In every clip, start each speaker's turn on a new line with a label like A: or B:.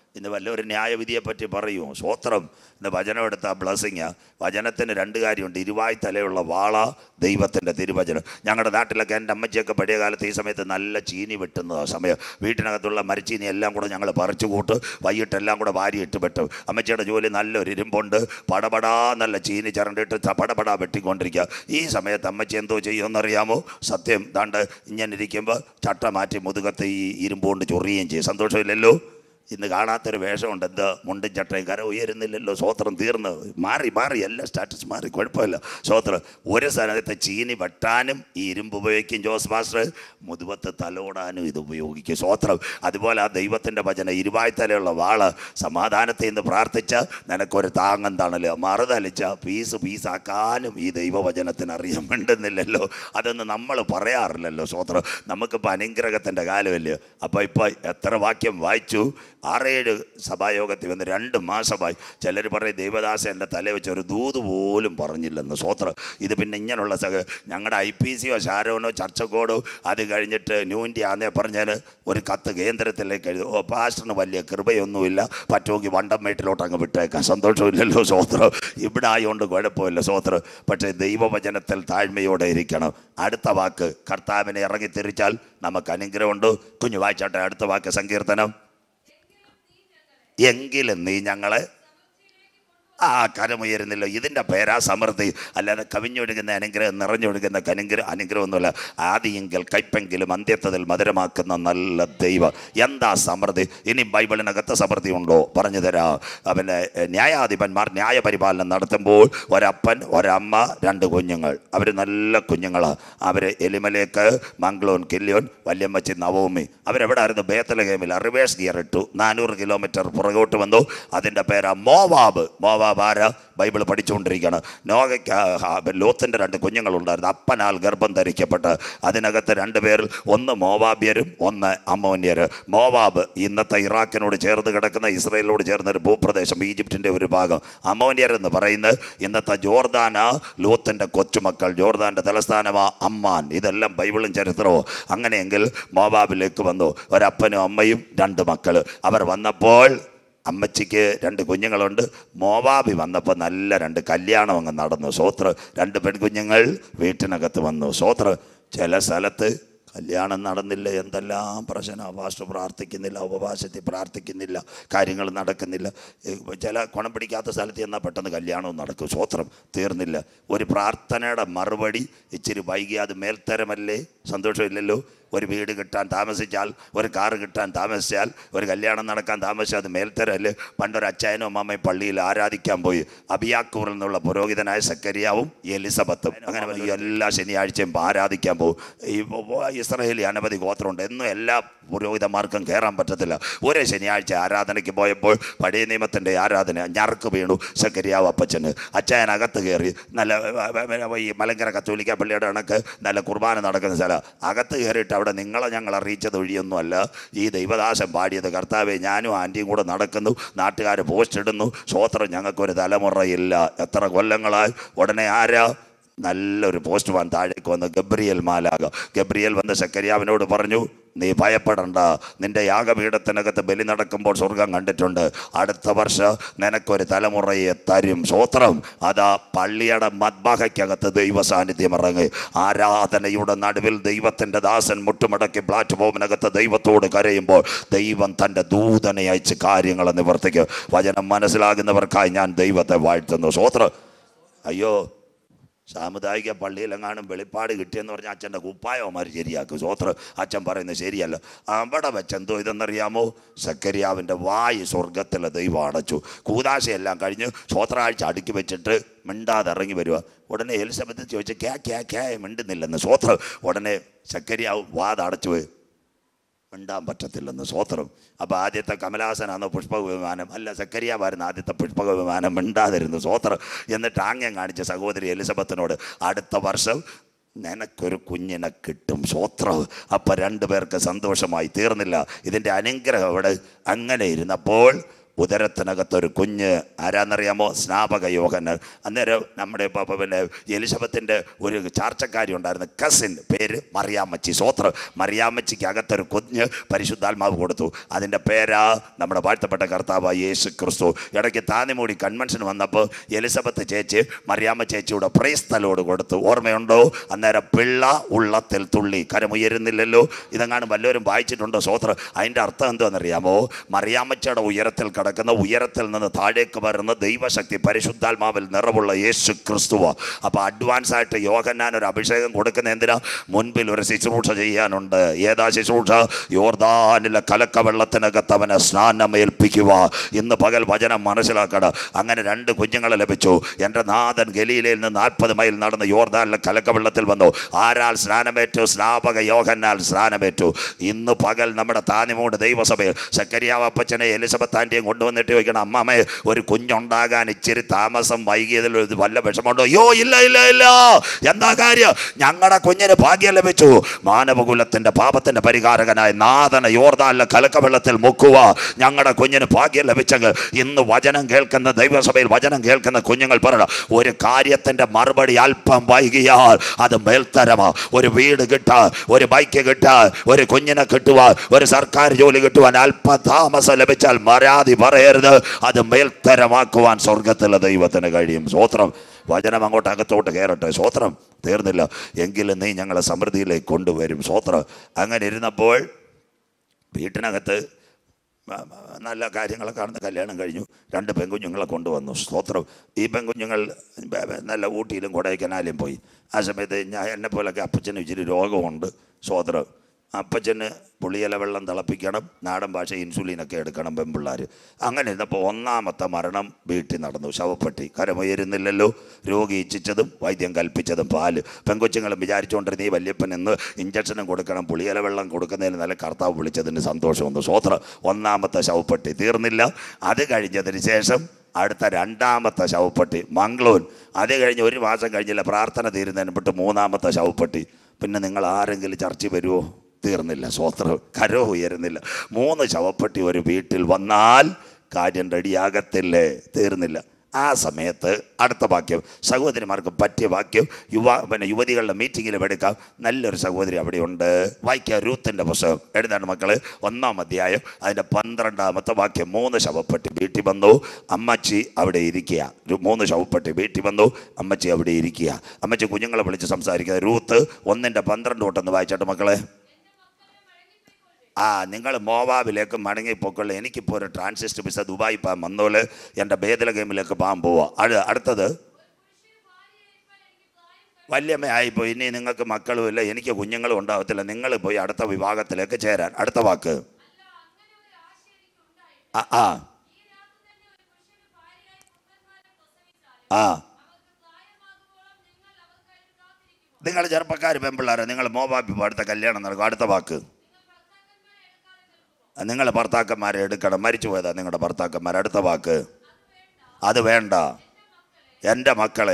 A: ഇന്ന് വല്ലൊരു ന്യായവിധിയെപ്പറ്റി പറയൂ. സ്വോത്രം. ഇന്ന് വചനം എടുത്ത ബ്ലസ്സിങ്. വചനത്തിന് രണ്ട് കാര്യമുണ്ട്. ഇരുവായ് തലയുള്ള വാള, ദൈവത്തിൻ്റെ തിരുവചനം. ഞങ്ങളുടെ നാട്ടിലൊക്കെ എൻ്റെ അമ്മച്ചിയൊക്കെ പഴയ കാലത്ത് ഈ സമയത്ത് നല്ല ചീനി വെട്ടുന്ന സമയം. വീട്ടിനകത്തുള്ള മരച്ചീനി എല്ലാം കൂടെ ഞങ്ങൾ പറിച്ചു കൂട്ട്, വൈകിട്ടെല്ലാം കൂടെ വാരിയിട്ട് വെട്ടും. അമ്മച്ചിയുടെ ജോലി നല്ലൊരു ഇരുമ്പുണ്ട്, പടപടാ നല്ല ചീനി ചരണ്ടിട്ട് പടപടാ വെട്ടിക്കൊണ്ടിരിക്കുക. ഈ സമയത്ത് അമ്മച്ചി എന്തോ ചെയ്യുമെന്നറിയാമോ? സത്യം ദാണ്ട് ഇങ്ങനെ ഇരിക്കുമ്പോൾ ചട്ട മാറ്റി മുതുകത്ത് ഈ ഇരുമ്പ് കൊണ്ട് ചൊറിയുകയും ചെയ്യും. സന്തോഷമില്ലല്ലോ. ഇന്ന് കാണാത്തൊരു വേഷമുണ്ട്. എന്താ മുണ്ടും ചട്ടയും കര ഉയരുന്നില്ലല്ലോ. സ്വോത്രം. തീർന്ന് മാറി എല്ലാ സ്റ്റാറ്റസ് മാറി, കുഴപ്പമില്ല. സ്വോത്രം. ഒരു സ്ഥലത്തെ ചീനി വെട്ടാനും ഈ ഇരുമ്പ് ഉപയോഗിക്കും ജോസ് മാസ്റ്റർ, മുതുവത്ത് തലോടാനും ഇത് ഉപയോഗിക്കും. സ്വോത്രം. അതുപോലെ ആ ദൈവത്തിൻ്റെ വചനം ഇരുവായ് തലയുള്ള വാള്. സമാധാനത്തിൽ നിന്ന് പ്രാർത്ഥിച്ച നിനക്കൊരു താങ്ങെന്താണല്ലോ, മറുതലിച്ച പീസാക്കാനും ഈ ദൈവവചനത്തിന് അറിയാൻ വേണ്ടുന്നില്ലല്ലോ. അതൊന്നും നമ്മൾ പറയാറില്ലല്ലോ. സ്വോത്രം. നമുക്കിപ്പോൾ അനുഗ്രഹത്തിൻ്റെ കാലമല്ലേ. അപ്പോൾ ഇപ്പോൾ എത്ര വാക്യം വായിച്ചു? 6-7 സഭായോഗത്തിൽ വന്ന് 2 മാസമായി. ചിലർ പറയും ദൈവദാസ എൻ്റെ തലയിൽ വെച്ച് ഒരു ദൂത് പോലും പറഞ്ഞില്ലെന്ന്. സ്വോത്രം. ഇത് പിന്നെ ഇങ്ങനെയുള്ള ഞങ്ങളുടെ IPCയോ ഷാരോനോ ചർച്ചക്കോടോ അത് കഴിഞ്ഞിട്ട് ന്യൂ ഇന്ത്യ ആന്നേ പറഞ്ഞാൽ ഒരു കത്ത് കേന്ദ്രത്തിലേക്ക് എഴുതും. പാസ്റ്ററിന് വലിയ കൃപയൊന്നുമില്ല, പറ്റുമെങ്കിൽ വണ്ടംമേട്ടിലോട്ട് അങ്ങ് വിട്ടേക്കാം. സന്തോഷമില്ലല്ലോ. സ്വോത്രം. ഇവിടെ ആയതുകൊണ്ട് കുഴപ്പമില്ല. സ്വോത്രം. പക്ഷേ ദൈവവചനത്തിൽ താഴ്മയോടെ ഇരിക്കണം. അടുത്ത വാക്ക് കർത്താവിനെ ഇറങ്ങിത്തിരിച്ചാൽ നമുക്ക് അനുഗ്രഹമുണ്ട്. കുഞ്ഞു വായിച്ചാട്ടെ അടുത്ത വാക്ക്. സങ്കീർത്തനം. എങ്കിലും നീ ഞങ്ങളെ കരമുയരുന്നില്ല. ഇതിൻ്റെ പേരാ സമൃദ്ധി. അല്ലാതെ കവിഞ്ഞൊഴുകുന്ന അനുഗ്രഹം, നിറഞ്ഞൊഴുകുന്ന അനുഗ്രഹമൊന്നുമില്ല. ആദിയെങ്കിൽ കയ്പെങ്കിലും അന്ത്യത്തിൽ മധുരമാക്കുന്ന നല്ല ദൈവം. എന്താ സമൃദ്ധി? ഇനി ബൈബിളിനകത്ത് സമൃദ്ധി ഉണ്ടോ? പറഞ്ഞു തരാം. പിന്നെ ന്യായാധിപന്മാർ ന്യായപരിപാലനം നടത്തുമ്പോൾ ഒരപ്പൻ, ഒരമ്മ, 2 കുഞ്ഞുങ്ങൾ. അവർ നല്ല കുഞ്ഞുങ്ങളാണ്. അവർ എലിമലേക്ക്, മംഗ്ലോൻ, കില്യോൻ, വല്യമ്മച്ചി, നവോമി. അവരെവിടായിരുന്നു? ബേത്ലഹേമിൽ. റിവേഴ്സ് ഗിയർ ഇട്ടു. 400 കിലോമീറ്റർ പുറകോട്ട് വന്നു. അതിൻ്റെ പേരാ മോവാബ്. ആര ബൈബിൾ പഠിച്ചുകൊണ്ടിരിക്കുകയാണ്. ലോത്തിൻ്റെ 2 കുഞ്ഞുങ്ങളുണ്ടായിരുന്നു. അപ്പനാൽ ഗർഭം ധരിക്കപ്പെട്ട് അതിനകത്ത് 2 പേരിൽ ഒന്ന് മോവാബ്യരും ഒന്ന് അമ്മോന്യർ. മോവാബ് ഇന്നത്തെ ഇറാഖിനോട് ചേർന്ന് കിടക്കുന്ന ഇസ്രയേലിനോട് ചേർന്നൊരു ഭൂപ്രദേശം, ഈജിപ്തിൻ്റെ ഒരു ഭാഗം. അമ്മോന്യർ എന്ന് പറയുന്നത് ഇന്നത്തെ ജോർദാനാ, ലോത്തിൻ്റെ കൊച്ചുമക്കൾ. ജോർദാൻ്റെ തലസ്ഥാനമാ അമ്മാൻ. ഇതെല്ലാം ബൈബിളും ചരിത്രവും. അങ്ങനെയെങ്കിൽ മോവാബിലേക്ക് വന്നു. ഒരപ്പനും അമ്മയും 2 മക്കൾ. അവർ വന്നപ്പോൾ അമ്മച്ചിക്ക് 2 കുഞ്ഞുങ്ങളുണ്ട്. മോവാബി വന്നപ്പോൾ നല്ല 2 കല്യാണം അങ്ങ് നടന്നു. സ്വോത്രം. 2 പെൺകുഞ്ഞുങ്ങൾ വീട്ടിനകത്ത് വന്നു. സ്വോത്രം. ചില സ്ഥലത്ത് കല്യാണം നടന്നില്ല, എന്തെല്ലാം പ്രശ്നം. പാസ്റ്റർ പ്രാർത്ഥിക്കുന്നില്ല, ഉപവാസത്തിൽ പ്രാർത്ഥിക്കുന്നില്ല, കാര്യങ്ങൾ നടക്കുന്നില്ല. ചില ഗുണം പിടിക്കാത്ത സ്ഥലത്ത് ചെന്നാൽ പെട്ടെന്ന് കല്യാണവും നടക്കും. സ്വോത്രം. തീർന്നില്ല. ഒരു പ്രാർത്ഥനയുടെ മറുപടി ഇച്ചിരി വൈകി. അത് മേൽത്തരമല്ലേ? സന്തോഷമില്ലല്ലോ. ഒരു വീട് കിട്ടാൻ താമസിച്ചാൽ, ഒരു കാറ് കിട്ടാൻ താമസിച്ചാൽ, ഒരു കല്യാണം നടക്കാൻ താമസിച്ചാൽ അത് മേൽത്തരമല്ലേ? പണ്ടൊരു അച്ചായനും അമ്മമ്മയും പള്ളിയിൽ ആരാധിക്കാൻ പോയി. അബിയാക്കൂറിൽ നിന്നുള്ള പുരോഹിതനായ സക്കരിയാവും എലിസബത്തും. അങ്ങനെ എല്ലാ ശനിയാഴ്ചയും ആരാധിക്കാൻ പോകും. ഈ ഇസ്രായേലി അനവധി ഗോത്രമുണ്ട്. എന്നും എല്ലാ പുരോഹിതന്മാർക്കും കയറാൻ പറ്റത്തില്ല. ഒരേ ശനിയാഴ്ച ആരാധനയ്ക്ക് പോയപ്പോൾ പഴയ നിയമത്തിൻ്റെ ആരാധന ഞറുക്ക് വീണു സക്കരിയാവ് അപ്പച്ചന്. അച്ചായനകത്ത് കയറി. നല്ല ഈ മലങ്കര കത്തോലിക്ക പള്ളിയുടെ കണക്ക് നല്ല കുർബാന നടക്കുന്ന സ്ഥലം. അകത്ത് കയറിയിട്ട് അവിടെ നിങ്ങളെ ഞങ്ങൾ അറിയിച്ചത് വഴിയൊന്നുമല്ല. ഈ ദൈവദാസൻ പാടിയത്, കർത്താവെ ഞാനും ആൻറ്റിയും കൂടെ നടക്കുന്നു, നാട്ടുകാർ പോസ്റ്റ് ഇടുന്നു, സ്വോത്രം, ഞങ്ങൾക്കൊരു തലമുറയില്ല. എത്ര കൊല്ലങ്ങളായി. ഉടനെ ആരാ? നല്ലൊരു പോസ്റ്റ് മാൻ താഴേക്ക് വന്ന് ഗബ്രിയേൽ മാലാഖ. ഗബ്രിയേൽ വന്ന് സക്കരിയാവിനോട് പറഞ്ഞു, നീ ഭയപ്പെടണ്ട, നിന്റെ യാഗപീഠത്തിനകത്ത് ബലി നടക്കുമ്പോൾ സ്വർഗം കണ്ടിട്ടുണ്ട്. അടുത്ത വർഷം നിനക്കൊരു തലമുറയെ തരും. സ്വോത്രം. അതാ പള്ളിയുടെ മദ്ബഹയ്ക്കകത്ത് ദൈവ സാന്നിധ്യം ഇറങ്ങി. ആരാധനയുടെ നടുവിൽ ദൈവത്തിൻ്റെ ദാസൻ മുട്ടുമടക്കി പ്ലാറ്റ്ഫോമിനകത്ത് ദൈവത്തോട് കരയുമ്പോൾ ദൈവം തൻ്റെ ദൂതനെ അയച്ച് കാര്യങ്ങൾ നിവർത്തിക്കും. വചനം മനസ്സിലാകുന്നവർക്കായി ഞാൻ ദൈവത്തെ വാഴ്ത്തുന്നു. സ്വോത്രം. അയ്യോ, സാമുദായിക പള്ളിയിലെങ്ങാനും വെളിപ്പാട് കിട്ടിയെന്ന് പറഞ്ഞാൽ അച്ഛൻ്റെ കുപ്പായവന്മാർ ശരിയാക്കും. സ്വോത്രം. അച്ഛൻ പറയുന്നത് ശരിയല്ല. അവിടെ വെച്ചെന്തോ ഇതെന്നറിയാമോ? സക്കരിയാവിൻ്റെ വായ് സ്വർഗത്തിലെ ദൈവം അടച്ചു. കൂദാശയെല്ലാം കഴിഞ്ഞ് സ്വോത്രാഴ്ച അടുക്കി വെച്ചിട്ട് മിണ്ടാതെ ഇറങ്ങി വരിക. ഉടനെ എലിസബത്ത് ചോദിച്ചു, ക്യാ മിണ്ടുന്നില്ലെന്ന്. സ്വോത്രം. ഉടനെ സക്കരിയാവ് വാതടച്ചു പോയി. മിണ്ടാൻ പറ്റത്തില്ലെന്ന്. സ്വോത്രം. അപ്പോൾ ആദ്യത്തെ കമലാസനാണോ പുഷ്പക വിമാനം? അല്ല, സക്കരിയാവായിരുന്നു ആദ്യത്തെ പുഷ്പക വിമാനം. മിണ്ടാതിരുന്നു. സ്വോത്രം. എന്നിട്ട് ആംഗ്യം കാണിച്ച സഹോദരി എലിസബത്തിനോട്, അടുത്ത വർഷം നിനക്കൊരു കുഞ്ഞിനെ കിട്ടും. സ്വോത്രം. അപ്പം 2 പേർക്ക് സന്തോഷമായി. തീർന്നില്ല. ഇതിൻ്റെ അനുഗ്രഹം അവിടെ അങ്ങനെ ഇരുന്നപ്പോൾ ഉദരത്തിനകത്തൊരു കുഞ്ഞ്. ആരാന്നറിയാമോ? സ്നാപക യോഹന്നാൻ. അന്നേരം നമ്മുടെ പിന്നെ എലിസബത്തിൻ്റെ ഒരു ചാർച്ചക്കാരി ഉണ്ടായിരുന്നു, കസിൻ, പേര് മറിയാമ്മച്ചി. സ്വോത്രം. മറിയാമ്മച്ചിക്ക് അകത്തൊരു കുഞ്ഞ് പരിശുദ്ധാത്മാവ് കൊടുത്തു. അതിൻ്റെ പേരാ നമ്മുടെ വാഴ്ത്തപ്പെട്ട കർത്താവായ യേശു ക്രിസ്തു. ഇടയ്ക്ക് താന്നിമൂടി കൺവെൻഷൻ വന്നപ്പോൾ എലിസബത്ത് ചേച്ചി മറിയാമ്മ ചേച്ചിയുടെ പ്രൈസ്തലോട് കൊടുത്തു. ഓർമ്മയുണ്ടോ? അന്നേരം പിള്ള ഉള്ളത്തിൽ തുള്ളി. കരമുയരുന്നില്ലല്ലോ. ഇതെങ്ങാനും വല്ലവരും വായിച്ചിട്ടുണ്ടോ? സ്വോത്രം. അതിൻ്റെ അർത്ഥം എന്താണെന്നറിയാമോ? മറിയാമ്മച്ചയുടെ ഉയരത്തിൽ കിടക്കുന്ന, ഉയരത്തിൽ നിന്ന് താഴേക്ക് വരുന്ന ദൈവശക്തി, പരിശുദ്ധാത്മാവിൽ നിറവുള്ള യേശു ക്രിസ്തുവോ. അപ്പോൾ അഡ്വാൻസ് ആയിട്ട് യോഹന്നാൻ ഒരു അഭിഷേകം കൊടുക്കുന്ന എന്തിനാ? മുൻപിൽ ഒരു ശുശ്രൂഷ ചെയ്യാനുണ്ട്. ഏതാ ശുശ്രൂഷ? യോർദാനിലെ കലക്കവെള്ളത്തിനകത്ത് അവനെ സ്നാനമേൽപ്പിക്കുക. ഇന്ന് പകൽ വചനം മനസ്സിലാക്കണം. അങ്ങനെ 2 കുഞ്ഞുങ്ങളെ ലഭിച്ചു. എൻ്റെ നാഥൻ ഗലീലയിൽ നിന്ന് 40 മൈൽ നടന്ന് യോർദാനിലെ കലക്കവെള്ളത്തിൽ വന്നു. ആരാൽ സ്നാനമേറ്റു? സ്നാപക യോഹന്നാൻ സ്നാനമേറ്റു. ഇന്ന് പകൽ നമ്മുടെ താന്നിമൂട് ദൈവസഭയിൽ സെക്കരിയാവ് അപ്പച്ചനെ എലിസബത്ത് ആൻ്റിയും കൊണ്ടുവന്നിട്ട് ചോദിക്കണം, അമ്മമ്മേ ഒരു കുഞ്ഞുണ്ടാകാൻ ഇച്ചിരി താമസം വൈകിയതിൽ വല്ല വിഷമമുണ്ടോ? യോ, ഇല്ല ഇല്ല ഇല്ല. എന്താ കാര്യം? ഞങ്ങളുടെ കുഞ്ഞിന് ഭാഗ്യം ലഭിച്ചു. മാനവകുലത്തിൻ്റെ പാപത്തിൻ്റെ പരിഹാരകനായ നാഥന യോർദാനിലെ കലക്കവെള്ളത്തിൽ മുക്കുക. ഞങ്ങളുടെ കുഞ്ഞിന് ഭാഗ്യം ലഭിച്ചെങ്കിൽ ഇന്ന് വചനം കേൾക്കുന്ന ദൈവസഭയിൽ വചനം കേൾക്കുന്ന കുഞ്ഞുങ്ങൾ പറയണം, ഒരു കാര്യത്തിൻ്റെ മറുപടി അല്പം വൈകിയാൽ അത് മേൽത്തരമാ. ഒരു വീട് കിട്ടാൻ, ഒരു ബൈക്ക് കിട്ടാൻ, ഒരു കുഞ്ഞിനെ കിട്ടുവാൻ, ഒരു സർക്കാർ ജോലി കിട്ടുവാൻ അല്പം താമസം ലഭിച്ചാൽ പരാതി പറയരുത്. അത് മേൽത്തരമാക്കുവാൻ സ്വർഗത്തിലെ ദൈവത്തിന് കഴിയും. സ്വോത്രം. വചനം അങ്ങോട്ട് അകത്തോട്ട് കയറട്ടെ. സ്വോത്രം. തീർന്നില്ല എങ്കിലും നീ ഞങ്ങളെ സമൃദ്ധിയിലേക്ക് കൊണ്ടുവരും. സ്വോത്രം. അങ്ങനെ ഇരുന്നപ്പോൾ വീട്ടിനകത്ത് നല്ല കാര്യങ്ങളെ കാണുന്ന കല്യാണം കഴിഞ്ഞു. 2 പെൺകുഞ്ഞുങ്ങളെ കൊണ്ടുവന്നു. സ്തോത്രം. ഈ പെൺകുഞ്ഞുങ്ങൾ നല്ല ഊട്ടിയിലും കൊടൈക്കനാലും പോയി. ആ സമയത്ത് എന്നെപ്പോലൊക്കെ അപ്പച്ചന് ഇച്ചിരി രോഗമുണ്ട്. സ്തോത്രം. അപ്പച്ചന് പുളിയില വെള്ളം തിളപ്പിക്കണം, നാടൻ ഭാഷ ഇൻസുലിനൊക്കെ എടുക്കണം പെൺപിള്ളേർ. അങ്ങനെ ഇരുന്നപ്പോൾ 1ാമത്തെ മരണം വീട്ടിൽ നടന്നു. ശവപ്പെട്ടി. കരമുയരുന്നില്ലല്ലോ. രോഗി ഇച്ഛിച്ചതും വൈദ്യം കൽപ്പിച്ചതും പാല്. പെൺകൊച്ചുങ്ങളും വിചാരിച്ചുകൊണ്ടിരുന്ന ഈ വല്യപ്പൻ ഇന്ന് ഇഞ്ചക്ഷനും കൊടുക്കണം, പുളിയില വെള്ളം കൊടുക്കുന്നതിന് നല്ല കർത്താവ് വിളിച്ചതിന് സന്തോഷമുണ്ട്. സ്വോത്രം. 1ാമത്തെ ശവപ്പെട്ടി. തീർന്നില്ല. അത് കഴിഞ്ഞതിന് ശേഷം അടുത്ത 2ാമത്തെ ശവപ്പെട്ടി മംഗ്ലൂർ. അത് കഴിഞ്ഞ് 1 മാസം കഴിഞ്ഞില്ല, പ്രാർത്ഥന തീരുന്നതിന് പെട്ട് 3ാമത്തെ ശവപ്പെട്ടി. പിന്നെ നിങ്ങൾ ആരെങ്കിലും ചർച്ച വരുമോ? തീർന്നില്ല. സ്വോത്രം. കരോ ഉയരുന്നില്ല. 3 ശവപ്പെട്ടി ഒരു വീട്ടിൽ വന്നാൽ കാര്യം റെഡിയാകത്തില്ലേ? തീർന്നില്ല. ആ സമയത്ത് അടുത്ത വാക്യം സഹോദരിമാർക്ക് പറ്റിയ വാക്യം യുവതികളുടെ മീറ്റിങ്ങിലും എടുക്കാം. നല്ലൊരു സഹോദരി അവിടെയുണ്ട്. വായിക്കുക. രൂത്തിൻ്റെ പുസ്തകം. എഴുതാണ് മക്കള്. 1-ാം അധ്യായം അതിൻ്റെ 12-ാമത്തെ വാക്യം. 3 ശവപ്പെട്ടി വീട്ടിൽ വന്നു. അമ്മച്ചി അവിടെ ഇരിക്കുക. 3 ശവപ്പെട്ടി വീട്ടിൽ വന്നു. അമ്മച്ചി അവിടെ ഇരിക്കുക. അമ്മച്ചി കുഞ്ഞുങ്ങളെ വിളിച്ച് സംസാരിക്കുക. രൂത്ത് 1-12 തൊട്ടൊന്ന് വായിച്ചാട്ട് മക്കളെ. നിങ്ങൾ മോവാബിലേക്ക് മടങ്ങിപ്പോക്കുള്ള. എനിക്കിപ്പോൾ ഒരു ട്രാൻസിസ്റ്റ് വിസ ദുബായി പോകാൻ വന്നോള്. എൻ്റെ ബേദലഗേമിലേക്ക് പോകാൻ പോവാ. അടുത്തത് വല്യമ്മ ആയിപ്പോയി. ഇനി നിങ്ങൾക്ക് മക്കളുമില്ല, എനിക്ക് കുഞ്ഞുങ്ങളും ഉണ്ടാകത്തില്ല. നിങ്ങൾ പോയി അടുത്ത വിഭാഗത്തിലേക്ക് ചേരാൻ. അടുത്ത വാക്ക്. നിങ്ങൾ ചെറുപ്പക്കാർ പെൺപിള്ളേരെ, നിങ്ങൾ മോവാബി അടുത്ത കല്യാണം നടക്കും. അടുത്ത വാക്ക്. നിങ്ങൾ ഭർത്താക്കന്മാരെ എടുക്കണം. മരിച്ചു പോയതാ നിങ്ങളുടെ ഭർത്താക്കന്മാർ. അടുത്ത വാക്ക്. അത് വേണ്ട. എൻ്റെ മക്കളെ.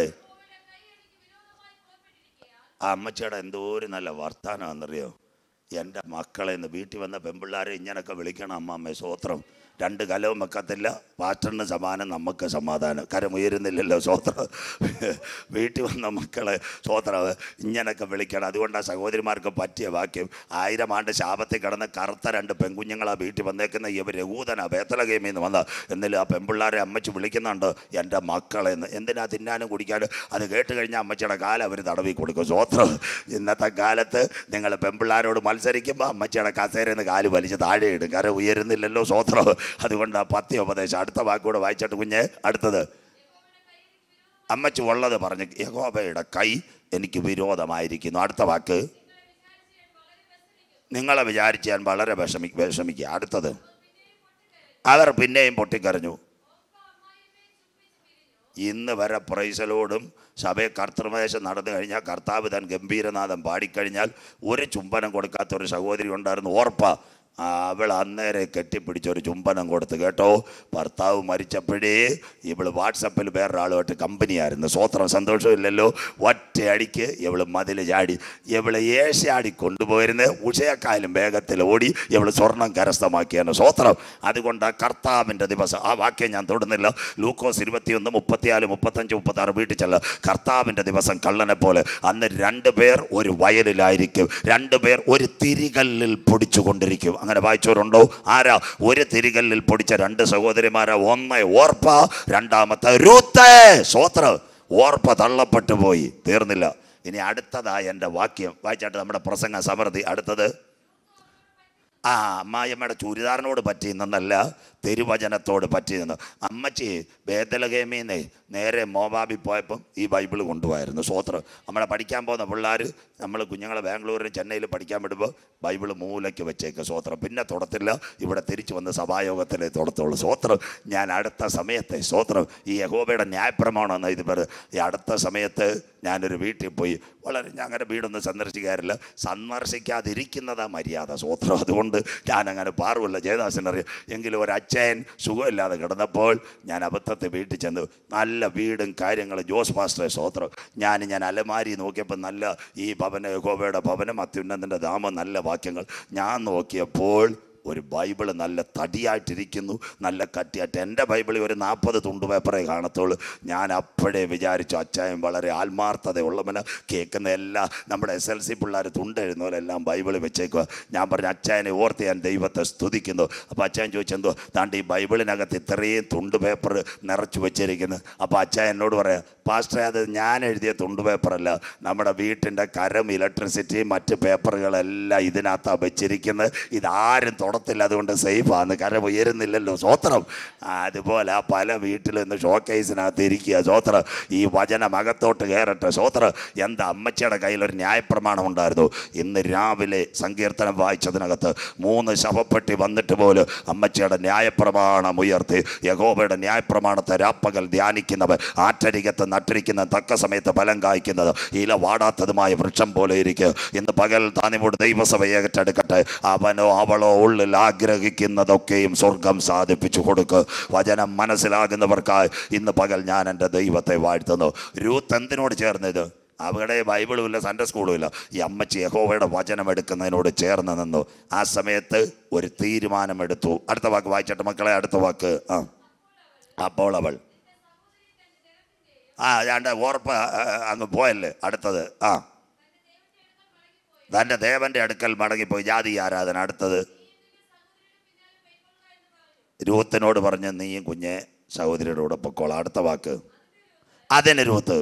A: ആ അമ്മച്ചിയുടെ എന്തോ ഒരു നല്ല വർത്താനമാണെന്നറിയോ? എൻ്റെ മക്കളെ എന്ന് വീട്ടിൽ വന്ന പെൺപിള്ളേരെ ഇങ്ങനൊക്കെ വിളിക്കണം അമ്മാമ്മേ. സ്വോത്രം. 2 കലവും വെക്കത്തില്ല. പാസ്റ്ററിന് സമാനം, നമുക്ക് സമാധാനം. കരമുയരുന്നില്ലല്ലോ. സ്വോത്രം. വീട്ടിൽ വന്ന മക്കളെ സ്വോത്രം ഇങ്ങനൊക്കെ വിളിക്കണം. അതുകൊണ്ടാണ് സഹോദരിമാർക്ക് പറ്റിയ വാക്യം. 1000 ആണ്ട് ശാപത്തിൽ കിടന്ന് കറുത്ത 2 പെൺകുഞ്ഞുങ്ങളാണ് വീട്ടിൽ വന്നേക്കുന്ന. ഇവർ യഹൂദനാ, ബേത്തലഹേമിൽ നിന്ന് വന്ന. എന്നാലും ആ പെൺപിള്ളേരെ അമ്മച്ചി വിളിക്കുന്നുണ്ട് എൻ്റെ മക്കളെന്ന്. എന്തിനാ? തിന്നാനും കുടിക്കാനും. അത് കേട്ട് കഴിഞ്ഞാൽ അമ്മച്ചിയുടെ കാലം അവർ തടവി കൊടുക്കും. സ്വോത്രം. ഇന്നത്തെ കാലത്ത് നിങ്ങൾ പെൺപിള്ളേരോട് മത്സരിക്കുമ്പോൾ അമ്മച്ചിയുടെ കസേരയിൽ നിന്ന് കാല് വലിച്ച് താഴെ ഇടും. കര ഉയരുന്നില്ലല്ലോ. സ്വോത്രം. അതുകൊണ്ട് ആ 10 ഉപദേശം. അടുത്ത വാക്കൂടെ വായിച്ചിട്ട് കുഞ്ഞ്. അടുത്തത്. അമ്മച്ചി ഉള്ളത് പറഞ്ഞ് യഹോവയുടെ കൈ എനിക്ക് വിരോധമായിരിക്കുന്നു. അടുത്ത വാക്ക്. നിങ്ങളെ വിചാരിച്ച് ഞാൻ വളരെ വിഷമിക്കുക. അടുത്തത്. അവർ പിന്നെയും പൊട്ടിക്കരഞ്ഞു. ഇന്ന് വരെ പ്രൈസലോടും സഭയെ കർത്തൃമേശം നടന്നു കഴിഞ്ഞാൽ, കർത്താവ് താൻ ഗംഭീരനാഥം പാടിക്കഴിഞ്ഞാൽ ഒരു ചുംബനം കൊടുക്കാത്ത ഒരു സഹോദരി ഉണ്ടായിരുന്നു. ഓർപ്പ. അവൾ അന്നേരെ കെട്ടിപ്പിടിച്ചൊരു ചുംബനം കൊടുത്ത് കേട്ടോ. ഭർത്താവ് മരിച്ചപ്പോഴേ ഇവള് വാട്സപ്പിൽ വേറൊരാളുമായിട്ട് കമ്പനിയായിരുന്നു. സ്വോത്രം, സന്തോഷമില്ലല്ലോ. ഒറ്റയടിക്ക് ഇവള് മതിൽ ചാടി. ഇവള് ഏഷ്യാടി കൊണ്ടുപോയിരുന്നത് ഉഷയക്കായാലും വേഗത്തിൽ ഓടി ഇവള് സ്വർണം കരസ്ഥമാക്കിയാണ്. സ്വോത്രം. അതുകൊണ്ട് കർത്താവിൻ്റെ ദിവസം, ആ വാക്യം ഞാൻ തൊടുന്നില്ല. ലൂക്കോസ് 21, 34, 35, 36 വീട്ടിൽ ചെല്ല. കർത്താവിൻ്റെ ദിവസം കള്ളനെ പോലെ. അന്ന് 2 പേർ ഒരു വയലിലായിരിക്കും, 2 പേർ ഒരു തിരികല്ലിൽ പൊടിച്ചു കൊണ്ടിരിക്കും. അങ്ങനെ വായിച്ചവരുണ്ടോ? ആരാ? ഒരു തിരികല്ലിൽ പൊടിച്ച 2 സഹോദരിമാരാ. ഒന്ന് ഓർപ്പ, രണ്ടാമത്തെ രൂത്ത്. സ്വോത്രം. ഓർപ്പ തള്ളപ്പെട്ടു പോയി, തീർന്നില്ല. ഇനി അടുത്തതാ എൻ്റെ വാക്യം വായിച്ചാട്ട് നമ്മുടെ പ്രസംഗ സമൃദ്ധി. അടുത്തത് അമ്മായിയമ്മയുടെ ചുരിദാറിനോട് പറ്റിയെന്നല്ല, തിരുവചനത്തോട് പറ്റിയെന്ന്. അമ്മച്ചി ബേത്തലഹേമീന്ന് നേരെ മോവാബിൽ പോയപ്പം ഈ ബൈബിൾ കൊണ്ടുപോയായിരുന്നു. സ്വോത്രം. നമ്മളെ പഠിക്കാൻ പോകുന്ന പിള്ളേർ, നമ്മൾ കുഞ്ഞുങ്ങളെ ബാംഗ്ലൂരിലും ചെന്നൈയിലും പഠിക്കാൻ വിടുമ്പോൾ ബൈബിൾ മൂലയ്ക്ക് വെച്ചേക്ക്. സ്വോത്രം. പിന്നെ തൊടത്തില്ല, ഇവിടെ തിരിച്ചു വന്ന് സഭായോഗത്തിലേ തൊടത്തുള്ളൂ. സ്വോത്രം. ഞാൻ അടുത്ത സമയത്ത്, സ്വോത്രം, ഈ യഹോവയുടെ ന്യായപ്രമാണമെന്ന് ഇത് ഈ അടുത്ത സമയത്ത് ഞാനൊരു വീട്ടിൽ പോയി. വളരെ ഞാൻ അങ്ങനെ വീടൊന്നും സന്ദർശിക്കാറില്ല, സന്ദർശിക്കാതിരിക്കുന്നതാ മര്യാദ. സ്വോത്രം. അതുകൊണ്ട് ഞാനങ്ങനെ പാർവല്ല, ജയദാസനറിയാം. എങ്കിലും ഒരു അച്ഛൻ സുഖമില്ലാതെ കിടന്നപ്പോൾ ഞാൻ അബദ്ധത്തെ വീട്ടിൽ ചെന്നു. നല്ല വീടും കാര്യങ്ങളും ജോസ് പാസ്റ്ററെ. സ്വോത്രം. ഞാൻ അലമാരി നോക്കിയപ്പോൾ നല്ല ഈ ഭവന യഹോവയുടെ ഭവനം, അത്യുന്നതൻ്റെ ധാമം, നല്ല വാക്യങ്ങൾ. ഞാൻ നോക്കിയപ്പോൾ ഒരു ബൈബിള് നല്ല തടിയായിട്ടിരിക്കുന്നു, നല്ല കട്ടിയായിട്ട്. എൻ്റെ ബൈബിളിൽ ഒരു 40 തുണ്ട് പേപ്പറേ കാണത്തുള്ളൂ. ഞാൻ അപ്പോഴേ വിചാരിച്ചു അച്ചായൻ വളരെ ആത്മാർത്ഥതയുള്ളവന്. കേൾക്കുന്ന എല്ലാ നമ്മുടെ SLC പിള്ളേർ തുണ്ട് എഴുതുന്നവരെല്ലാം ബൈബിൾ വെച്ചേക്കുക. ഞാൻ പറഞ്ഞു അച്ചായനെ ഓർത്ത് ഞാൻ ദൈവത്തെ സ്തുതിക്കുന്നു. അപ്പോൾ അച്ചായൻ ചോദിച്ചെന്തോ, താണ്ട് ഈ ബൈബിളിനകത്ത് ഇത്രയും തുണ്ട് പേപ്പർ നിറച്ച് വെച്ചിരിക്കുന്നു. അപ്പോൾ അച്ചായൻ എന്നോട് പറയാം, പാസ്റ്ററെ അത് ഞാൻ എഴുതിയ തുണ്ട് പേപ്പറല്ല, നമ്മുടെ വീട്ടിൻ്റെ കരം, ഇലക്ട്രിസിറ്റി, മറ്റ് പേപ്പറുകളെല്ലാം ഇതിനകത്താണ് വെച്ചിരിക്കുന്നത്. ഇതാരും തൊടത്തില്ല, അതുകൊണ്ട് സേഫാണ്, കരം ഉയരുന്നില്ലല്ലോ. സ്വോത്രം. അതുപോലെ പല വീട്ടിൽ നിന്ന് ഷോക്കേസിനകത്ത് ഇരിക്കുക. സ്വോത്രം. ഈ വചനം അകത്തോട്ട് കയറട്ടെ. സ്വോത്രം. എന്താ അമ്മച്ചിയുടെ കയ്യിലൊരു ന്യായപ്രമാണം ഉണ്ടായിരുന്നു. ഇന്ന് രാവിലെ സങ്കീർത്തനം വായിച്ചതിനകത്ത് 3 ശവപ്പെട്ടി വന്നിട്ട് പോലും അമ്മച്ചിയുടെ ന്യായപ്രമാണം ഉയർത്തി. യഹോവയുടെ ന്യായപ്രമാണത്തെ രാപ്പകൽ ധ്യാനിക്കുന്നവൻ ആറ്റരികത്ത് നട്ടിരിക്കുന്ന, തക്ക സമയത്ത് ഫലം കായ്ക്കുന്നത്, ഇല വാടാത്തതുമായ വൃക്ഷം പോലെ ഇരിക്കുക. ഇന്ന് പകൽ താനിമോട് ദൈവസഭയെ ഏറ്റെടുക്കട്ടെ. അവനോ അവളോ ഉള്ളിൽ ആഗ്രഹിക്കുന്നതൊക്കെയും സ്വർഗം സാധിപ്പിച്ചു കൊടുക്കുക. വചനം മനസ്സിലാകുന്നവർക്കായി ഇന്ന് പകൽ ഞാൻ എൻ്റെ ദൈവത്തെ വാഴ്ത്തുന്നു. രൂത്ത് എന്തിനോട് ചേർന്നത്? അവിടെ ബൈബിളും ഇല്ല, സൺഡേ സ്കൂളും ഇല്ല. ഈ അമ്മച്ചി യഹോവയുടെ വചനം എടുക്കുന്നതിനോട് ചേർന്ന് നിന്നു. ആ സമയത്ത് ഒരു തീരുമാനമെടുത്തു. അടുത്ത വാക്ക് വായിച്ചിട്ട് മക്കളെ, അടുത്ത വാക്ക്. അപ്പോൾ അവൾ രണ്ട് ഓർപ്പ് അങ്ങ് പോയല്ലേ. അടുത്തത് തൻ്റെ ദേവന്റെ അടുക്കൽ മടങ്ങിപ്പോയി. ജാതി ആരാധന. അടുത്തത് രൂത്തിനോട് പറഞ്ഞ് നീയും കുഞ്ഞെ സഹോദരിയുടെ കൂടെ പൊക്കോളാം. അടുത്ത വാക്ക്. അതിന് രൂത്ത്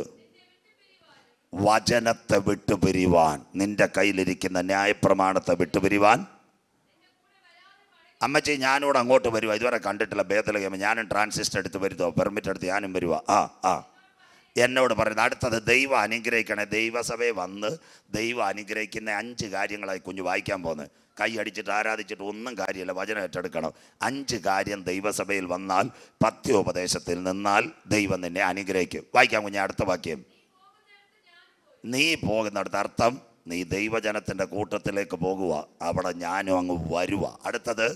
A: വചനത്തെ വിട്ടുപിരിവാൻ, നിന്റെ കയ്യിലിരിക്കുന്ന ന്യായപ്രമാണത്തെ വിട്ടുപിരിവാൻ. അമ്മച്ചി ഞാനോട് അങ്ങോട്ട് വരുക, ഇതുവരെ കണ്ടിട്ടില്ല ബേത്തലഹേം. ഞാനും ട്രാൻസിസ്റ്റർ എടുത്ത് വരുതോ, പെർമിറ്റ് എടുത്ത് ഞാനും വരുക. എന്നോട് പറയുന്നത്. അടുത്തത് ദൈവം അനുഗ്രഹിക്കണേ. ദൈവസഭയെ വന്ന് ദൈവം അനുഗ്രഹിക്കുന്ന 5 കാര്യങ്ങളായി കുഞ്ഞ് വായിക്കാൻ പോകുന്നത്. കൈ അടിച്ചിട്ട് ആരാധിച്ചിട്ട് ഒന്നും കാര്യമില്ല, വചനം ഏറ്റെടുക്കണം. 5 കാര്യം ദൈവസഭയിൽ വന്നാൽ, പഥ്യോപദേശത്തിൽ നിന്നാൽ ദൈവം നിന്നെ അനുഗ്രഹിക്കും. വായിക്കാം കുഞ്ഞ്. അടുത്ത വാക്യം. നീ പോകുന്നിടത്ത്, അർത്ഥം നീ ദൈവജനത്തിൻ്റെ കൂട്ടത്തിലേക്ക് പോകുക, അവിടെ ഞാനും അങ്ങ് വരുക. അടുത്തത്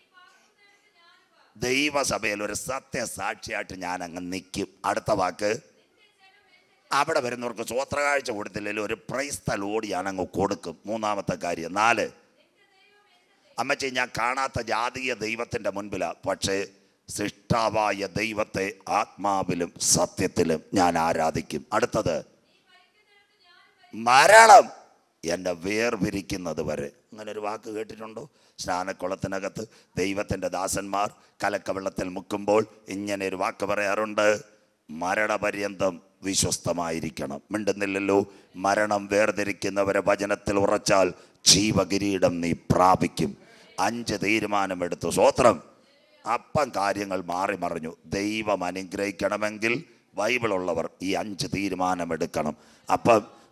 A: ദൈവസഭയിൽ ഒരു സത്യസാക്ഷിയായിട്ട് ഞാൻ അങ്ങ് നിൽക്കും. അടുത്ത വാക്ക്. അവിടെ വരുന്നവർക്ക് സ്വോത്രകാഴ്ച കൊടുത്തില്ലെങ്കിൽ ഒരു പ്രൈസ് തലോടി ഞാൻ അങ്ങ് കൊടുക്കും. മൂന്നാമത്തെ കാര്യം. 4, അമ്മച്ചി ഞാൻ കാണാത്ത ജാതീയ ദൈവത്തിൻ്റെ മുൻപിലാണ്, പക്ഷേ സൃഷ്ടാവായ ദൈവത്തെ ആത്മാവിലും സത്യത്തിലും ഞാൻ ആരാധിക്കും. അടുത്തത് മരണം എന്നെ വേർപിരിക്കുന്നത് വരെ. അങ്ങനെ ഒരു വാക്ക് കേട്ടിട്ടുണ്ടോ? സ്നാനക്കുളത്തിനകത്ത് ദൈവത്തിൻ്റെ ദാസന്മാർ കലക്കവെള്ളത്തിൽ മുക്കുമ്പോൾ ഇങ്ങനെ ഒരു വാക്ക് പറയാറുണ്ട്, മരണപര്യന്തം വിശ്വസ്തമായിരിക്കണം. മിണ്ടുന്നില്ലല്ലോ. മരണം വേർതിരിക്കുന്നവരെ വചനത്തിൽ ഉറച്ചാൽ ജീവകിരീടം നീ പ്രാപിക്കും. 5 തീരുമാനമെടുത്തു. സ്വോത്രം. അപ്പം കാര്യങ്ങൾ മാറി മറിഞ്ഞു. ദൈവം അനുഗ്രഹിക്കണമെങ്കിൽ ബൈബിളുള്ളവർ ഈ 5 തീരുമാനമെടുക്കണം. അപ്പം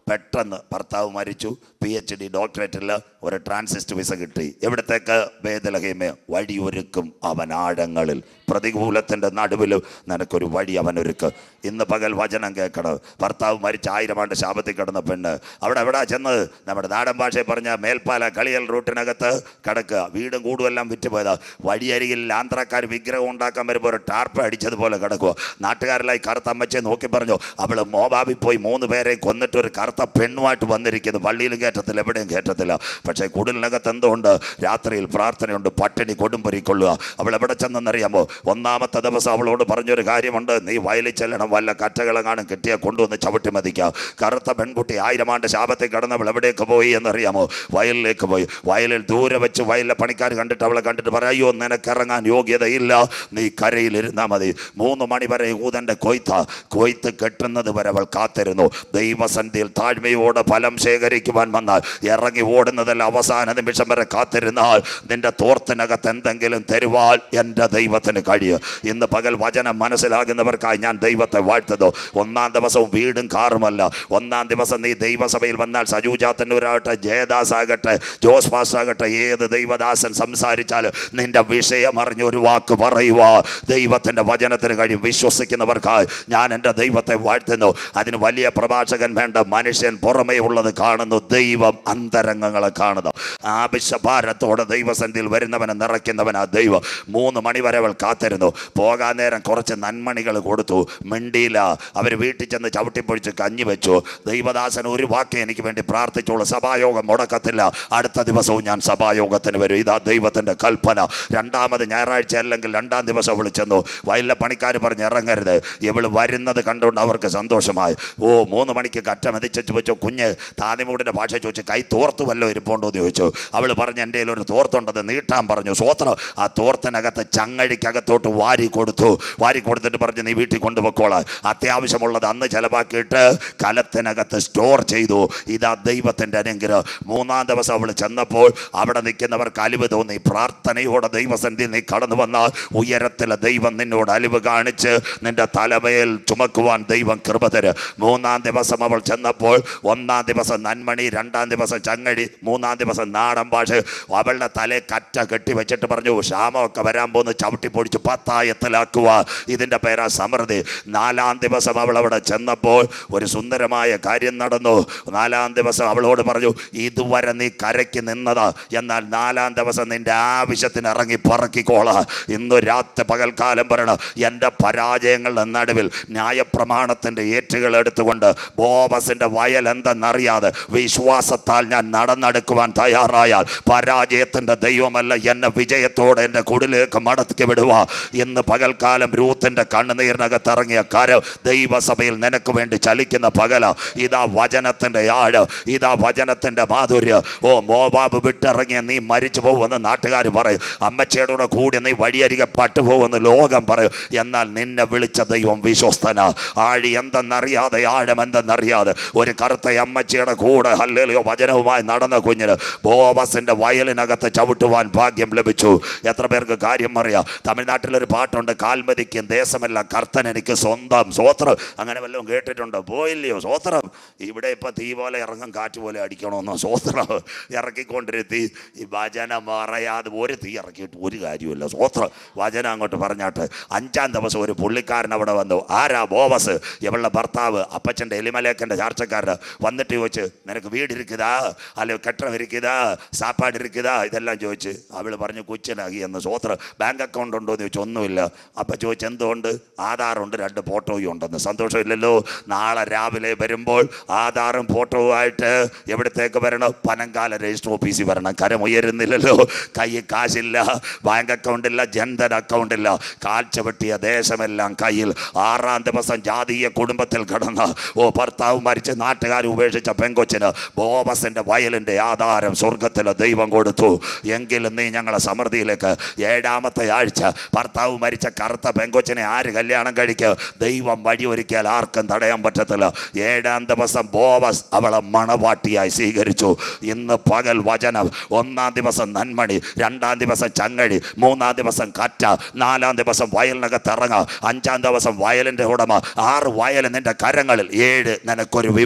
A: പെട്ടെന്ന് ഭർത്താവ് മരിച്ചു, PhD ഡോക്ടറേറ്റിൽ ഒരു ട്രാൻസിസ്റ്റ് വിസ കിട്ടി. എവിടത്തേക്ക്? ബേത്ലഹേമ്. വഴിയൊരുക്കും അവൻ ആഴങ്ങളിൽ, പ്രതികൂലത്തിൻ്റെ നടുവിൽ നിനക്കൊരു വഴി അവനൊരുക്ക്. ഇന്ന് പകൽ വചനം കേൾക്കണം. ഭർത്താവ് മരിച്ച 1000 ആണ്ട് ശാപത്തിൽ കിടന്ന പെണ്ണ് അവിടെ എവിടാ ചെന്നത്? നമ്മുടെ നാടൻ ഭാഷയിൽ പറഞ്ഞ മേൽപ്പാല കളിയൽ റൂട്ടിനകത്ത് കിടക്കുക. വീടും കൂടുമെല്ലാം വിറ്റുപോയതാ. വഴിയരികിൽ ആന്ധ്രാക്കാർ വിഗ്രഹം ഉണ്ടാക്കാൻ വരുമ്പോൾ ഒരു ടാർപ്പ് അടിച്ചതുപോലെ കിടക്കുക. നാട്ടുകാരിലായി കറുത്ത അമ്മച്ചെ നോക്കി പറഞ്ഞു, അവൾ മോബാബിൽ പോയി 3 പേരെ കൊന്നിട്ട് ഒരു കറുത്ത പെണ്ണുമായിട്ട് വന്നിരിക്കുന്നു. പള്ളിയിലും കയറ്റത്തില്ല, എവിടെയും കയറ്റത്തില്ല. പക്ഷേ കുടിലിനകത്ത് എന്തുകൊണ്ട്? രാത്രിയിൽ പ്രാർത്ഥനയുണ്ട്, പട്ടിണി കൊടുമ്പൊരിക്കൊള്ളുക. അവൾ എവിടെ ചെന്നെന്നറിയാമോ? 1-ാമത്തെ ദിവസം അവളോട് പറഞ്ഞൊരു കാര്യമുണ്ട്, നീ വയലിൽ ചെല്ലണം, വല്ല കറ്റകളെങ്ങാനും കിട്ടിയാൽ കൊണ്ടുവന്ന് ചവിട്ടി മതിക്കുക. കറുത്ത പെൺകുട്ടി 1000 ആണ്ട് ശാപത്തിൽ കടന്നവൾ എവിടേക്ക് പോയി എന്നറിയാമോ? വയലിലേക്ക് പോയി. വയലിൽ ദൂരെ വെച്ച് വയലിലെ പണിക്കാർ കണ്ടിട്ട് അവളെ കണ്ടിട്ട് പറയോ, നിനക്കിറങ്ങാൻ യോഗ്യതയില്ല, നീ കരയിലിരുന്നാൽ മതി. 3 മണി വരെ യൂതൻ്റെ കൊയ്ത്ത് കെട്ടുന്നത് വരെ അവൾ കാത്തിരുന്നു. ദൈവസന്ധിയിൽ താഴ്മയോടെ ഫലം ശേഖരിക്കുവാൻ വന്നാൽ ഇറങ്ങി ഓടുന്നതല്ല, അവസാന നിമിഷം വരെ കാത്തിരുന്നാൽ നിന്റെ തോർത്തിനകത്ത് എന്തെങ്കിലും തരുവാൻ എൻ്റെ ദൈവത്തിന് കഴിയും. ഇന്ന് പകൽ വചനം മനസ്സിലാകുന്നവർക്കായി ഞാൻ ദൈവത്തെ വാഴ്ത്തുന്നു. 1-ാം ദിവസവും വീടും കാറുമല്ല. 1-ാം ദിവസം നീ ദൈവസഭയിൽ വന്നാൽ സജു ചാത്തന്നൂരാകട്ടെ, ജയദാസ് ആകട്ടെ, ജോസ് പാസ്റ്റർ ആകട്ടെ, ഏത് ദൈവദാസൻ സംസാരിച്ചാൽ നിന്റെ വിഷയം അറിഞ്ഞ ഒരു വാക്ക് പറയുക ദൈവത്തിൻ്റെ വചനത്തിന് കഴിയും. വിശ്വസിക്കുന്നവർക്കായി ഞാൻ എൻ്റെ ദൈവത്തെ വാഴ്ത്തുന്നു. അതിന് വലിയ പ്രഭാഷകൻ വേണ്ട, മനുഷ്യൻ പുറമേ ഉള്ളത് കാണുന്നു, ദൈവം അന്തരംഗങ്ങളെ കാണുന്നു. ആവശ്യഭാരത്തോടെ ദൈവസന്ധിയിൽ വരുന്നവനെ നിറയ്ക്കുന്നവനാ ദൈവം. 3 മണി വരെ അവൾ കാത്തിരുന്നു. പോകാൻ നേരം കുറച്ച് നന്മണികൾ കൊടുത്തു, മിണ്ടിയില്ല. അവർ വീട്ടിൽ ചെന്ന് ചവിട്ടിപ്പൊഴിച്ച് കഞ്ഞി വെച്ചു. ദൈവദാസൻ ഒരു വാക്ക് എനിക്ക് വേണ്ടി പ്രാർത്ഥിച്ചോളൂ, സഭായോഗം മുടക്കത്തില്ല, അടുത്ത ദിവസവും ഞാൻ സഭായോഗത്തിന് വരും. ഇതാ ദൈവത്തിൻ്റെ കൽപ്പന. 2-ാമത് ഞായറാഴ്ച അല്ലെങ്കിൽ 2-ാം ദിവസം അവൾ ചെന്നു. വയലിലെ പണിക്കാർ പറഞ്ഞ് ഇറങ്ങരുത്. ഇവൾ വരുന്നത് കണ്ടുകൊണ്ട് അവർക്ക് സന്തോഷമായി. 3 മണിക്ക് കറ്റ മെതിച്ചു വെച്ചു. കുഞ്ഞ് താനിമൂടിൻ്റെ ഭാഷ ചോദിച്ചു, കൈ തോർത്ത് വല്ലോ ഇരിപ്പുണ്ടോ എന്ന് ചോദിച്ചു. അവൾ പറഞ്ഞ് എൻ്റെ ഒരു തോർത്തുണ്ടെന്ന് നീട്ടാൻ പറഞ്ഞു. സ്വോത്രം. ആ തോർത്തിനകത്ത് ചങ്ങഴിക്കകത്തോട്ട് വാരി കൊടുത്തിട്ട് പറഞ്ഞ് നീ വീട്ടിൽ കൊണ്ടുപോയിക്കോളാം, അത്യാവശ്യമുള്ളത് അന്ന് ചിലവാക്കിയിട്ട് കലത്തിനകത്ത് സ്റ്റോർ ചെയ്തു. ഇതാ ദൈവത്തിൻ്റെ അനുഗ്രഹം. 3-ാം ദിവസം അവൾ ചെന്നപ്പോൾ അവിടെ നിൽക്കുന്നവർക്ക് അലിവ് തോന്നി. പ്രാർത്ഥനയോടെ ദൈവസന്ധിയിൽ നീ കടന്നു വന്നാൽ ഉയരത്തിലെ ദൈവം നിന്നോട് അലിവ് കാണിച്ച് നിന്റെ തലമേൽ ചുമക്കുവാൻ ദൈവം കൃപ തരും. 3-ാം ദിവസം അവൾ ചെന്നപ്പോൾ 1-ാം ദിവസം നന്മണി, 2-ാം ദിവസം ചങ്ങടി, 3-ാം ദിവസം നാടൻ ഭാഷ. അവളുടെ തലേ കറ്റ കെട്ടി വെച്ചിട്ട് പറഞ്ഞു, ക്ഷാമമൊക്കെ വരാൻ പോകുന്ന ചവിട്ടി പൊടിച്ച് 10,000-ത്തിലാക്കുക. ഇതിൻ്റെ പേരാ സമൃദ്ധി. 4-ാം ദിവസം അവൾ അവിടെ ചെന്നപ്പോൾ ഒരു സുന്ദരമായ കാര്യം നടന്നു. 4-ാം ദിവസം അവളോട് പറഞ്ഞു, ഇതുവരെ നീ കരയ്ക്ക് നിന്നതാ, എന്നാൽ 4-ാം ദിവസം നിന്റെ ആവശ്യത്തിന് ഇറങ്ങി പറക്കിക്കോളാ. ഇന്ന് രാത്രി പകൽക്കാലം പറയണം, എൻ്റെ പരാജയങ്ങളുടെ നടുവിൽ ന്യായപ്രമാണത്തിൻ്റെ ഏറ്റുകൾ എടുത്തുകൊണ്ട് ബോവസിൻ്റെ വയൽ എന്തെന്നറിയാതെ വിശ്വാസത്താൽ ഞാൻ നടന്നെടുക്കുവാൻ തയ്യാറായാൽ പരാജയത്തിൻ്റെ ദൈവമല്ല എന്നെ വിജയത്തോടെ എൻ്റെ കുടിലേക്ക് മടക്കി വിടുക. ഇന്ന് പകൽക്കാലം രൂത്തിൻ്റെ കണ്ണുനീരിനകത്ത് ഇറങ്ങിയ കരം ദൈവസഭയിൽ നിനക്ക് വേണ്ടി ചലിക്കുന്ന പകല. ഇതാ വചനത്തിൻ്റെ ആഴം, ഇതാ വചനത്തിൻ്റെ മാധുര്യം. മോവാബ് വിട്ടിറങ്ങിയ നീ മരിച്ചു പോകുമെന്ന് നാട്ടുകാർ പറയും. അമ്മച്ചയുടെ കൂടി നീ വഴിയരികെ പട്ടുപോകുമെന്ന് ലോകം പറയും. എന്നാൽ നിന്നെ വിളിച്ച ദൈവം വിശ്വസ്തന. ആഴി എന്തെന്നറിയാതെ, ആഴം എന്തെന്നറിയാതെ ഒരു കറുത്ത അമ്മച്ചിയുടെ കൂടെ ഹല്ലേലൂയ വചനവുമായി നടന്ന കുഞ്ഞിന് ബോവസിൻ്റെ വയലിനകത്ത് ചവിട്ടുവാൻ ഭാഗ്യം ലഭിച്ചു. എത്ര പേർക്ക് കാര്യം അറിയാം? തമിഴ്നാട്ടിലൊരു പാട്ടുണ്ട്, കാൽമതിക്കും ദേശമെല്ലാം കർത്തൻ എനിക്ക് സ്വന്തം. സ്വോത്രം. അങ്ങനെ വല്ലതും കേട്ടിട്ടുണ്ടോ? പോയില്ലയോ? സ്വോത്രം. ഇവിടെ ഇപ്പം തീ പോലെ ഇറങ്ങും, കാറ്റ് പോലെ അടിക്കണമെന്നോ? സ്വോത്രം. ഇറക്കിക്കൊണ്ടിരുത്തി ഈ വചനം പറയാതെ ഒരു തീ ഇറക്കിയിട്ട് ഒരു കാര്യമില്ല. സ്വോത്രം. വചനം അങ്ങോട്ട് പറഞ്ഞാട്ട് 5-ാം ദിവസം ഒരു പുള്ളിക്കാരൻ അവിടെ വന്നു. ആരാ? ബോവസ്, ഇവളുടെ ഭർത്താവ്. അപ്പച്ചൻ്റെ എലിമലേക്കൻ്റെ ചാർച്ചക്കാരൻ വന്നിട്ട് ചോദിച്ച്, നിനക്ക് വീടിരിക്കുതാ, അല്ലെ കെട്ടം ഇരിക്കുതാ, സാപ്പാട് ഇരിക്കുതാ, ഇതെല്ലാം ചോദിച്ച്. അവൾ പറഞ്ഞു കൊച്ചിനാകി എന്ന്. സ്വോത്രം. ബാങ്ക് അക്കൗണ്ട് ഉണ്ടോ എന്ന് ചോദിച്ചു. ഒന്നുമില്ല. അപ്പം ചോദിച്ചു, എന്തുകൊണ്ട്? ആധാറുണ്ട്, 2 ഫോട്ടോയും ഉണ്ടെന്ന്. സന്തോഷമില്ലല്ലോ. നാളെ രാവിലെ വരുമ്പോൾ ആധാറും ഫോട്ടോവുമായിട്ട് എവിടത്തേക്ക് വരണം? പനങ്കാല രജിസ്റ്റർ ഓഫീസിൽ വരണം. കരമുയരുന്നില്ലല്ലോ, കൈ കാശില്ല, ബാങ്ക് അക്കൗണ്ടില്ല, ജൻധൻ അക്കൗണ്ടില്ല, കാൽച്ചവട്ടിയ ദേശമെല്ലാം കയ്യിൽ. 6-ാം ദിവസം ജാതീയ കുടുംബത്തിൽ കടന്ന ഭർത്താവ് മരിച്ച് നാട്ടുകാർ ഉപേക്ഷിച്ച പെങ്കൊച്ചിന് ബോവസിൻ്റെ വയലിൻ്റെ ആധാരം സ്വർഗത്തിലെ ദൈവം കൊടുത്തു. എങ്കിലും നീ ഞങ്ങളെ സമൃദ്ധിയിലേക്ക്. 7-ാമത്തെ ആഴ്ച ഭർത്താവ് മരിച്ച കറുത്ത പെങ്കൊച്ചിനെ ആര് കല്യാണം കഴിക്കുക? ദൈവം വഴിയൊരുക്കിയാൽ ആർക്കും തടയാൻ പറ്റത്തില്ല. 7-ാം ദിവസം ബോവസ് അവളെ മണവാട്ടിയായി സ്വീകരിച്ചു. ഇന്ന് പകൽ വചനം. 1-ാം ദിവസം നന്മണി, 2-ാം ദിവസം ചങ്ങഴി, 3-ാം ദിവസം കറ്റ, 4-ാം ദിവസം വയലിനകത്ത് ഇറങ്ങുക, 5-ാം ദിവസം വയലിൻ്റെ ഉടമ. 6 വയൽ നിന്റെ കരങ്ങളിൽ, 7 നിനക്കൊരു വിവാഹം.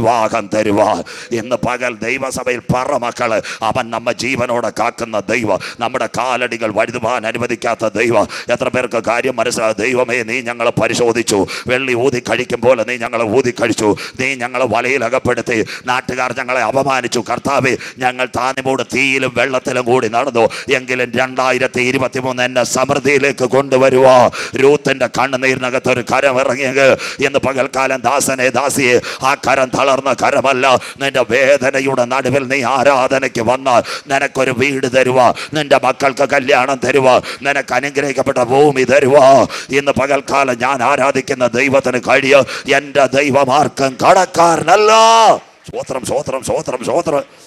A: വിവാഹം തരുവാൻ ഇന്ന് പകൽ ദൈവസഭയിൽ പറ മക്കള്. അവൻ നമ്മ ജീവനോടെ കാക്കുന്ന ദൈവം, നമ്മുടെ കാലടികൾ വഴുതുവാൻ അനുവദിക്കാത്ത ദൈവം. എത്ര പേർക്ക് കാര്യം മനസ്സിലാകും? ദൈവമേ, നീ ഞങ്ങളെ പരിശോധിച്ചു, വെള്ളി ഊതി കഴിക്കും പോലെ നീ ഞങ്ങളെ ഊതി കഴിച്ചു, നീ ഞങ്ങളെ വലയിൽ അകപ്പെടുത്തി, നാട്ടുകാർ ഞങ്ങളെ അപമാനിച്ചു. കർത്താവേ, ഞങ്ങൾ താനിമൂട് തീയിലും വെള്ളത്തിലും കൂടി നടന്നു, എങ്കിലും 2023 എന്നെ സമൃദ്ധിയിലേക്ക് കൊണ്ടുവരുവാ. രൂത്തിന്റെ കണ്ണുനീരിനകത്ത് ഒരു കരം ഇറങ്ങിയത് എന്ന് പകൽക്കാലം ദാസനെ ദാസിയെ, ആ കരം തളർന്ന കരമല്ല. നിന്റെ വേദനയുടെ നടുവിൽ നീ ആരാധനയ്ക്ക് വന്നാൽ നിനക്കൊരു വീട് തരുവാ, നിന്റെ മക്കൾക്ക് കല്യാണം തരുവാ, നിനക്ക് അനുഗ്രഹിക്കപ്പെട്ട ഭൂമി തരുവാ. ഇന്ന് പകൽക്കാലം ഞാൻ ആരാധിക്കുന്ന ദൈവത്തിന് കഴിയും. എൻ്റെ ദൈവമാർക്കും കടക്കാരനല്ല. സ്വോത്രം സ്വോത്രം സ്വോത്രം സ്വോത്രം.